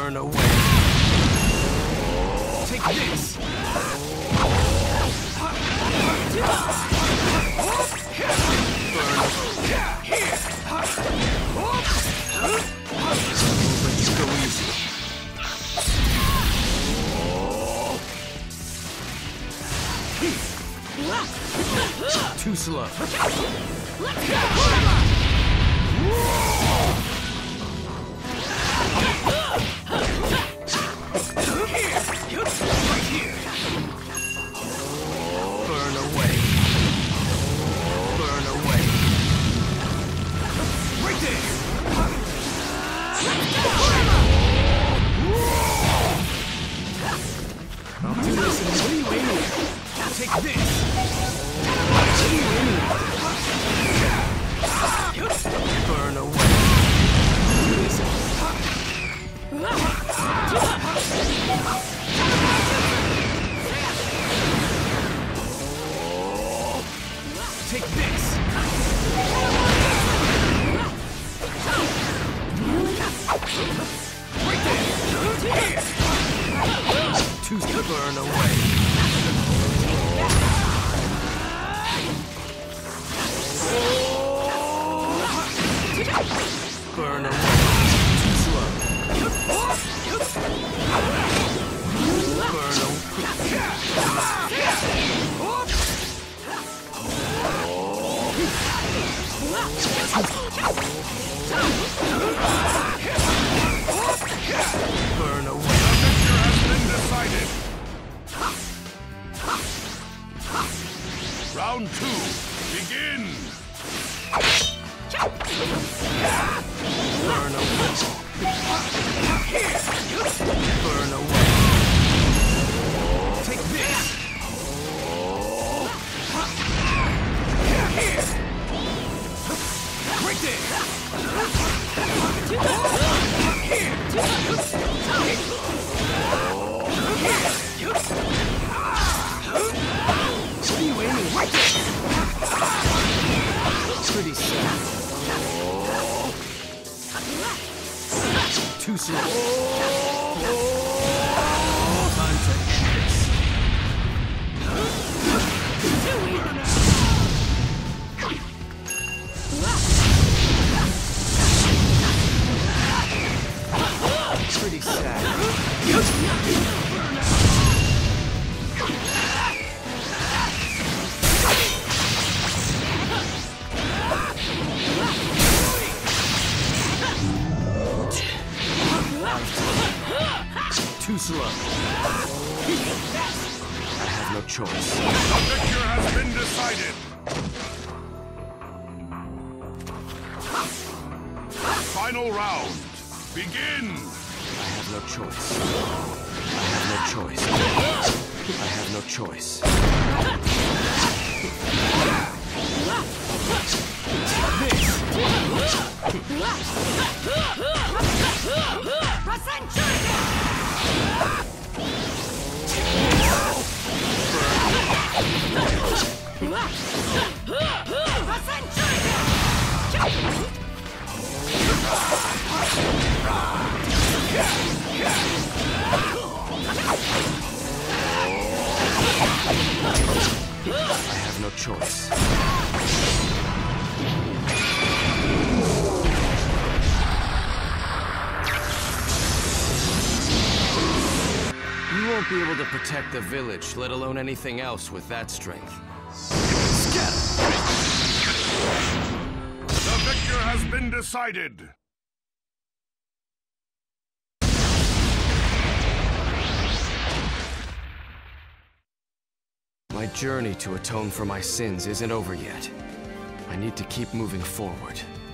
Burn away. Take this. Let's go easy. Too slow. Right here. Burn away. Burn away. Right there. I'll do this and what are you aiming at? Take this. What are you aiming at? Burn away. Do this. Take this! Right there! Here! To burn away! Burn away! Too slow! Burn away! Burn away. The victor has been decided. Round 2, begin. Burn away. Burn away. Take this. Right there! What are you aiming? Right there! Pretty sad. Too slow. Time to end this. Pretty sad. Too slow. I have no choice. The victor has been decided. Final round. Begin. I have no choice. I have no choice. I have no choice. I have no choice. You won't be able to protect the village, let alone anything else with that strength. Scatter! The victor has been decided. My journey to atone for my sins isn't over yet. I need to keep moving forward.